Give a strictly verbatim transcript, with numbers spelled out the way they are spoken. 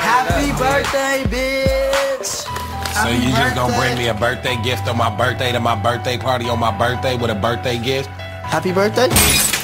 Happy birthday, bitch. So Happy you just gonna birthday. bring me a birthday gift on my birthday to my birthday party on my birthday with a birthday gift? Happy birthday?